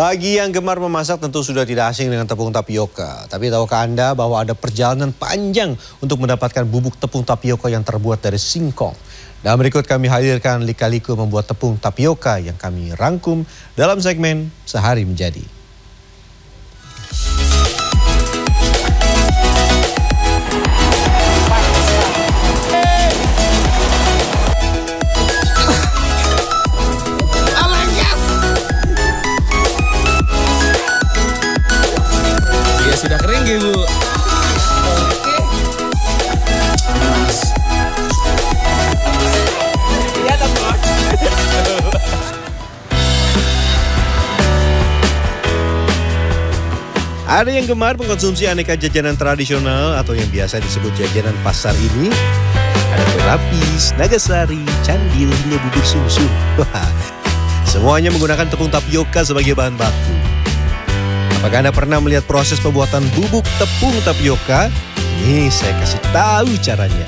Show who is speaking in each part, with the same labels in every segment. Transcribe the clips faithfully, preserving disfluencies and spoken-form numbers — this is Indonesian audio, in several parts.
Speaker 1: Bagi yang gemar memasak tentu sudah tidak asing dengan tepung tapioka. Tapi tahukah Anda bahwa ada perjalanan panjang untuk mendapatkan bubuk tepung tapioka yang terbuat dari singkong? Dan berikut kami hadirkan lika-liku membuat tepung tapioka yang kami rangkum dalam segmen Sehari Menjadi.
Speaker 2: Sudah kering ya, Bu? Oke. Iya, teman.
Speaker 1: Ada yang gemar mengkonsumsi aneka jajanan tradisional atau yang biasa disebut jajanan pasar ini. Ada kue lapis, nagasari, candil, hingga bubur sumsum. Semuanya menggunakan tepung tapioka sebagai bahan baku. Apakah Anda pernah melihat proses pembuatan bubuk tepung tapioka? Ini saya kasih tahu caranya.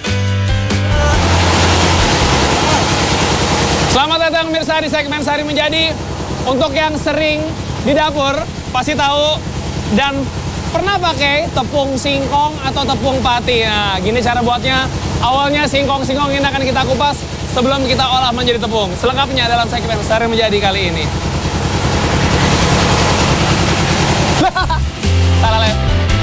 Speaker 2: Selamat datang mirsa di segmen Sehari Menjadi. Untuk yang sering di dapur pasti tahu dan pernah pakai tepung singkong atau tepung pati. Nah, gini cara buatnya. Awalnya singkong-singkong ini akan kita kupas sebelum kita olah menjadi tepung. Selengkapnya dalam segmen Sehari Menjadi kali ini. Salah lep.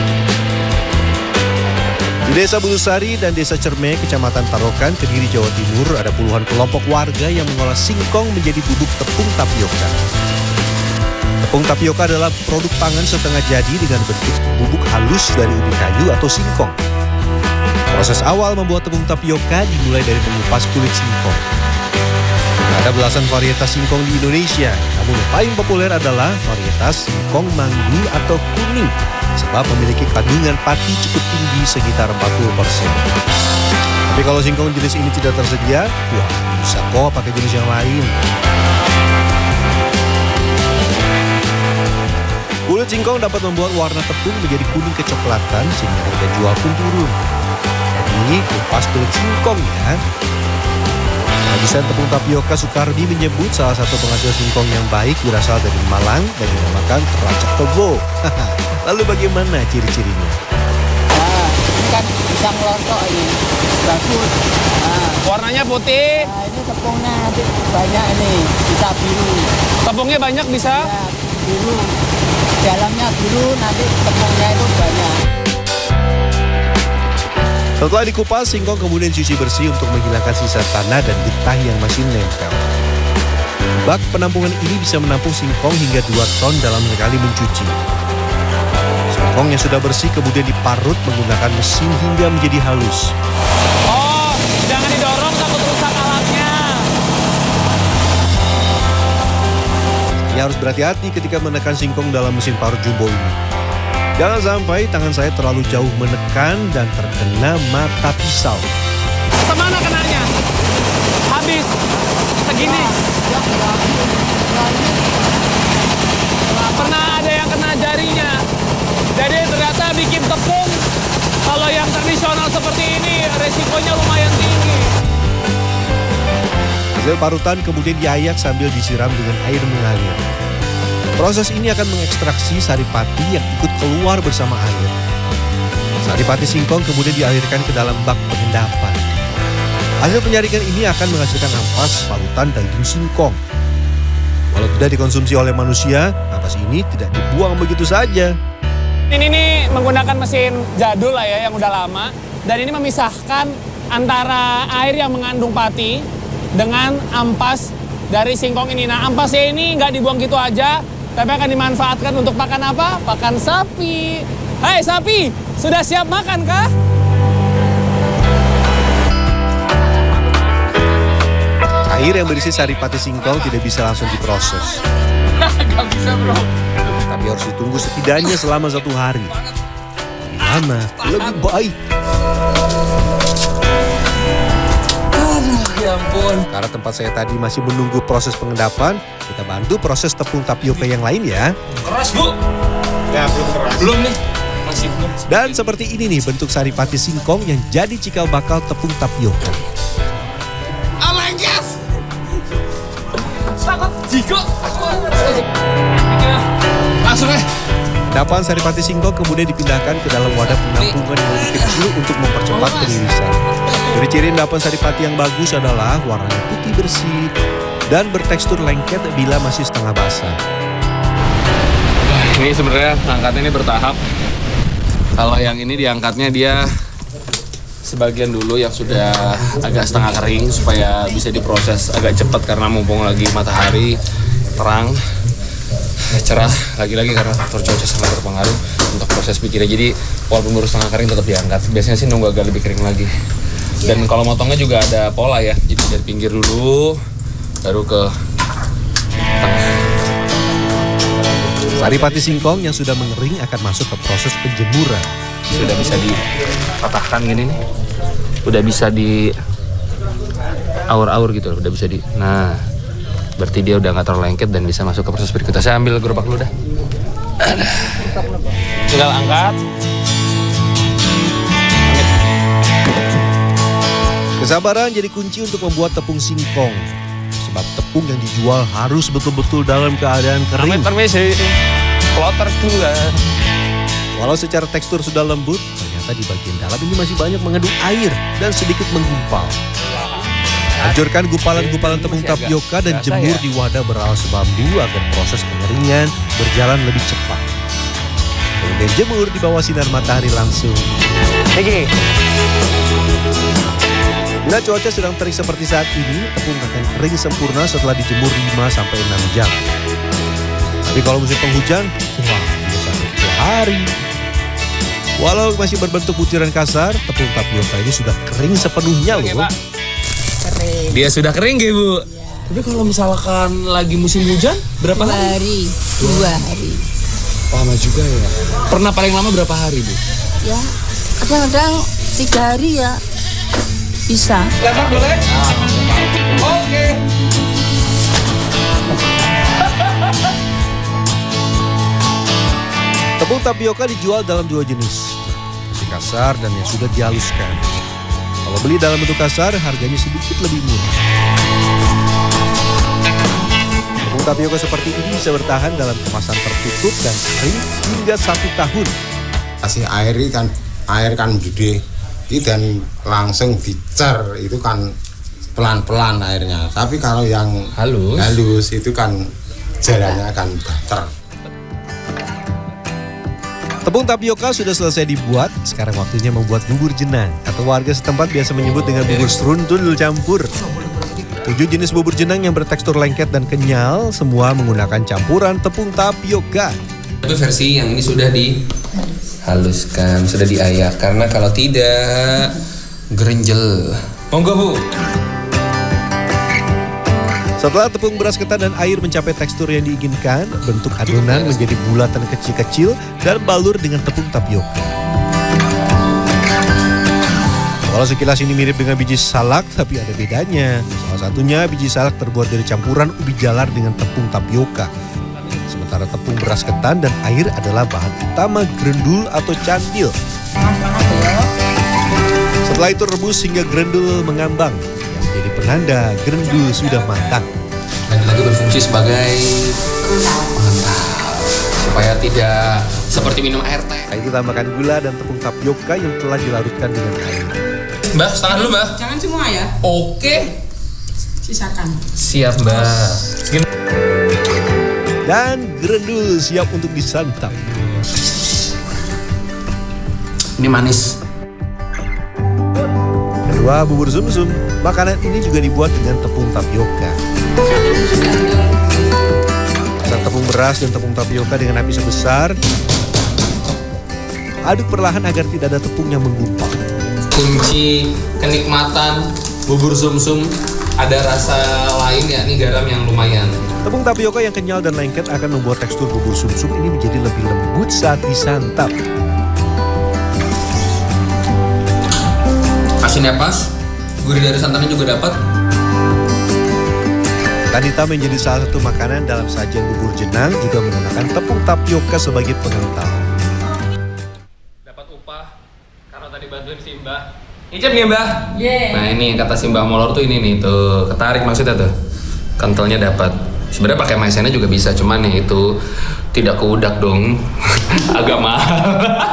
Speaker 1: Di Desa Bulusari dan Desa Cerme, Kecamatan Tarokan, Kediri, Jawa Timur, ada puluhan kelompok warga yang mengolah singkong menjadi bubuk tepung tapioka. Tepung tapioka adalah produk pangan setengah jadi dengan bentuk bubuk halus dari ubi kayu atau singkong. Proses awal membuat tepung tapioka dimulai dari mengupas kulit singkong. Ada belasan varietas singkong di Indonesia, namun yang paling populer adalah varietas singkong manggu atau kuning, sebab memiliki kandungan pati cukup tinggi sekitar empat puluh persen. Tapi kalau singkong jenis ini tidak tersedia, wah bisa kok pakai jenis yang lain. Kulit singkong dapat membuat warna tepung menjadi kuning kecoklatan sehingga harga jual pun turun. Jadi kupas kulit singkong ya. Produsen tepung tapioka Sukardi menyebut salah satu penghasil singkong yang baik berasal dari Malang dan dinamakan Teracak Togo. Lalu bagaimana ciri-cirinya?
Speaker 3: Nah, ini kan bisa melontok ini, bagus. Nah,
Speaker 2: warnanya putih.
Speaker 3: Nah, ini tepungnya nanti banyak ini, bisa biru.
Speaker 2: Tepungnya banyak bisa?
Speaker 3: Ya, biru. Dalamnya biru, nanti tepungnya itu banyak.
Speaker 1: Setelah dikupas, singkong kemudian dicuci bersih untuk menghilangkan sisa tanah dan getah yang masih nempel. Bak penampungan ini bisa menampung singkong hingga dua ton dalam sekali mencuci. Singkong yang sudah bersih kemudian diparut menggunakan mesin hingga menjadi halus.
Speaker 2: Oh, jangan didorong takut rusak alatnya.
Speaker 1: Saya harus berhati-hati ketika menekan singkong dalam mesin parut jumbo ini. Jangan sampai tangan saya terlalu jauh menekan dan terkena mata pisau.
Speaker 2: Kemana kenanya? Habis. Segini. Pernah ada yang kena jarinya. Jadi ternyata bikin tepung, kalau yang tradisional seperti ini, resikonya lumayan tinggi.
Speaker 1: Hasil parutan kemudian diayak sambil disiram dengan air mengalir. Proses ini akan mengekstraksi saripati yang ikut keluar bersama air. Saripati singkong kemudian dialirkan ke dalam bak pengendapan. Hasil penyaringan ini akan menghasilkan ampas parutan daging singkong. Walau tidak dikonsumsi oleh manusia, ampas ini tidak dibuang begitu saja.
Speaker 2: Ini nih menggunakan mesin jadul lah ya, yang udah lama. Dan ini memisahkan antara air yang mengandung pati dengan ampas dari singkong ini. Nah, ampasnya ini nggak dibuang gitu aja, tapi akan dimanfaatkan untuk makan apa? Pakan sapi. Hai sapi, sudah siap makan kah?
Speaker 1: Air yang berisi saripati singkong tidak bisa langsung diproses.
Speaker 2: Gak bisa bro.
Speaker 1: Tapi harus ditunggu setidaknya selama satu hari. Lebih lama, lebih baik.
Speaker 2: Ya ampun.
Speaker 1: Karena tempat saya tadi masih menunggu proses pengendapan, kita bantu proses tepung tapioka yang lain ya.
Speaker 2: Keras bu? Ya belum keras. Belum nih. Masih belum.
Speaker 1: Dan seperti ini nih bentuk saripati singkong yang jadi cikal bakal tepung tapioka.
Speaker 2: Takut jigo. Langsung eh.
Speaker 1: Endapan saripati singkong kemudian dipindahkan ke dalam wadah penampungan yang lebih kecil untuk mempercepat penirisan. Ciri-ciri endapan saripati yang bagus adalah warnanya putih bersih dan bertekstur lengket bila masih setengah basah.
Speaker 4: Ini sebenarnya angkatnya ini bertahap. Kalau yang ini diangkatnya dia sebagian dulu yang sudah agak setengah kering supaya bisa diproses agak cepat karena mumpung lagi matahari terang. Cerah, lagi-lagi karena faktor cuaca sangat berpengaruh untuk proses bikinnya. Jadi walaupun baru setengah kering tetap diangkat. Biasanya sih nunggu agak lebih kering lagi. Dan kalau motongnya juga ada pola ya. Jadi dari pinggir dulu, baru ke tengah.
Speaker 1: Saripati singkong yang sudah mengering akan masuk ke proses penjemuran.
Speaker 4: Sudah bisa dipatahkan gini nih. Udah bisa di aur-aur gitu, udah bisa di. Nah, berarti dia udah nggak terlalu lengket dan bisa masuk ke proses berikutnya. Saya ambil gerobak dulu dah.
Speaker 2: Tinggal angkat.
Speaker 1: Kesabaran jadi kunci untuk membuat tepung singkong. Sebab tepung yang dijual harus betul-betul dalam keadaan kering.
Speaker 2: Amit permisi. Kloter juga.
Speaker 1: Walau secara tekstur sudah lembut, ternyata di bagian dalam ini masih banyak mengandung air dan sedikit menggumpal. Hancurkan gumpalan-gumpalan tepung tapioka dan jemur di wadah beralas bambu agar proses pengeringan berjalan lebih cepat. Kemudian jemur di bawah sinar matahari langsung.
Speaker 2: Oke.
Speaker 1: Bila cuaca sedang terik seperti saat ini, tepung akan kering sempurna setelah dijemur lima sampai enam jam. Tapi kalau musim penghujan, wah, bisa sampai dua hari. Walau masih berbentuk butiran kasar, tepung tapioka ini sudah kering sepenuhnya loh.
Speaker 3: Kering.
Speaker 4: Dia sudah kering ya, Bu?
Speaker 3: Ya.
Speaker 4: Tapi kalau misalkan lagi musim hujan, berapa
Speaker 3: Dua
Speaker 4: hari?
Speaker 3: hari. Dua hari.
Speaker 4: Lama juga ya. Pernah paling lama berapa hari, Bu?
Speaker 3: Ya, kadang-kadang tiga hari ya bisa.
Speaker 2: Lempar boleh? Oke.
Speaker 1: Tepung tapioka dijual dalam dua jenis, masih kasar dan yang sudah dihaluskan. Kalau beli dalam bentuk kasar, harganya sedikit lebih murah. Tepung tapioka seperti ini bisa bertahan dalam kemasan tertutup dan kering hingga satu tahun.
Speaker 5: Kasih air kan, air kan gede, dan langsung dicer itu kan pelan-pelan airnya. Tapi kalau yang
Speaker 4: Halus.
Speaker 5: halus itu kan jalannya akan datar.
Speaker 1: Tepung tapioka sudah selesai dibuat, sekarang waktunya membuat bubur jenang atau warga setempat biasa menyebut dengan bubur serundul campur. Tujuh jenis bubur jenang yang bertekstur lengket dan kenyal, semua menggunakan campuran tepung tapioka.
Speaker 4: Tapi versi yang ini sudah dihaluskan, sudah diayak. Karena kalau tidak, gerenjel. Monggo, Bu.
Speaker 1: Setelah tepung beras ketan dan air mencapai tekstur yang diinginkan, bentuk adonan menjadi bulatan kecil-kecil dan balur dengan tepung tapioka. Kalau sekilas ini mirip dengan biji salak, tapi ada bedanya. Salah satunya biji salak terbuat dari campuran ubi jalar dengan tepung tapioka. Sementara tepung beras ketan dan air adalah bahan utama grendul atau candil. Setelah itu rebus hingga grendul mengambang, yang menjadi penanda grendul sudah matang.
Speaker 4: Dan lagi berfungsi sebagai pengental supaya tidak seperti minum air teh.
Speaker 1: Setelah itu tambahkan gula dan tepung tapioka yang telah dilarutkan dengan air.
Speaker 4: Mbak, setengah dulu, Mbak.
Speaker 6: Jangan semua ya,
Speaker 4: Oke.
Speaker 6: sisakan.
Speaker 4: Siap, Mbak. Segini.
Speaker 1: Dan grendul siap untuk disantap.
Speaker 4: Ini manis.
Speaker 1: Kedua, bubur sumsum. Makanan ini juga dibuat dengan tepung tapioka. Masak tepung beras dan tepung tapioka dengan api sebesar. Aduk perlahan agar tidak ada tepung yang menggumpal.
Speaker 4: Kunci kenikmatan bubur sumsum ada rasa lain, yakni garam yang lumayan.
Speaker 1: Tepung tapioka yang kenyal dan lengket akan membuat tekstur bubur sumsum ini menjadi lebih lembut saat disantap.
Speaker 4: Asinnya pas, gurih dari santannya juga dapat.
Speaker 1: Ketan hitam menjadi salah satu makanan dalam sajian bubur jenang juga menggunakan tepung tapioka sebagai pengental.
Speaker 4: Dapat upah karena tadi bantuin si Mbah. Icip nih, Mbah.
Speaker 6: Yeah.
Speaker 4: Nah, ini kata si Mbah Molor tuh ini nih, tuh ketarik maksudnya tuh. Kentalnya dapat. Sebenarnya pakai maizena juga bisa, cuman ya itu tidak keudak dong. Agak mahal.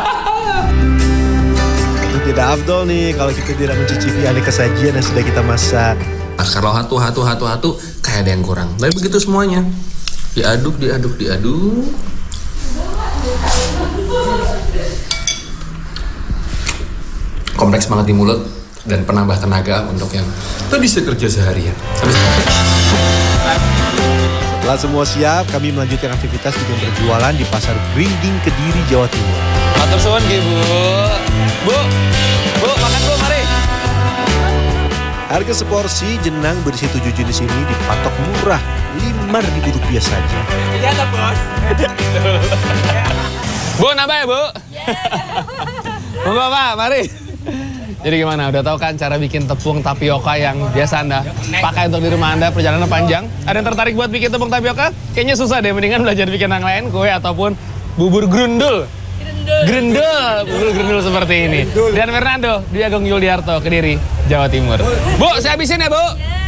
Speaker 1: Itu tidak afdol nih kalau kita tidak mencicipi aneka sajian yang sudah kita masak.
Speaker 4: Nah, kalau hatu hatu hatu hatu kayak ada yang kurang. Tapi begitu semuanya. Diaduk, diaduk, diaduk. Kompleks banget di mulut dan penambah tenaga untuk yang tak bisa kerja seharian. Habis.
Speaker 1: Setelah semua siap, kami melanjutkan aktivitas dengan berjualan di Pasar Gringging, Kediri, Jawa Timur.
Speaker 4: Matur suwun nggih, Bu. Bu. Bu, makan Bu, mari.
Speaker 1: Harga seporsi jenang berisi tujuh jenis ini dipatok murah, lima ribu rupiah saja.
Speaker 2: Iya, Bos.
Speaker 4: Bu, nambah ya, Bu? Bu, Bapak, mari. Jadi gimana? Udah tahu kan cara bikin tepung tapioka yang biasa Anda pakai untuk di rumah Anda perjalanan panjang? Ada yang tertarik buat bikin tepung tapioka? Kayaknya susah deh, mendingan belajar bikin yang lain, kue ataupun bubur grundul. Grundul, bubur grundul seperti ini. Dan Fernando, Dwi Agung Yuliarto, Kediri, Jawa Timur. Bu, saya habisin ya, Bu.